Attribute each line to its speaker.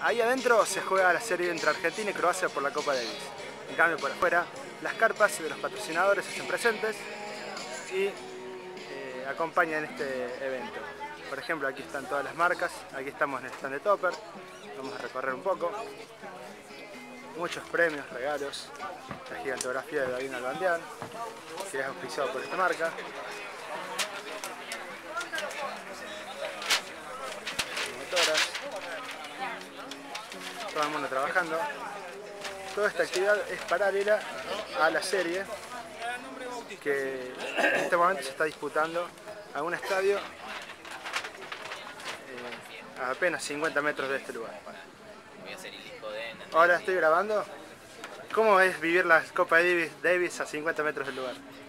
Speaker 1: Ahí adentro se juega la serie entre Argentina y Croacia por la Copa Davis. En cambio, por afuera, las carpas de los patrocinadores se hacen presentes y acompañan este evento. Por ejemplo, aquí están todas las marcas, aquí estamos en el stand de Topper, vamos a recorrer un poco. Muchos premios, regalos, la gigantografía de David Nalbandian, que es auspiciado por esta marca. Motoras, todo el mundo trabajando. Toda esta actividad es paralela a la serie que en este momento se está disputando a un estadio a apenas 50 metros de este lugar.
Speaker 2: Voy a hacer el disco de...
Speaker 1: Ahora estoy grabando. ¿Cómo es vivir la Copa Davis a 50 metros del lugar?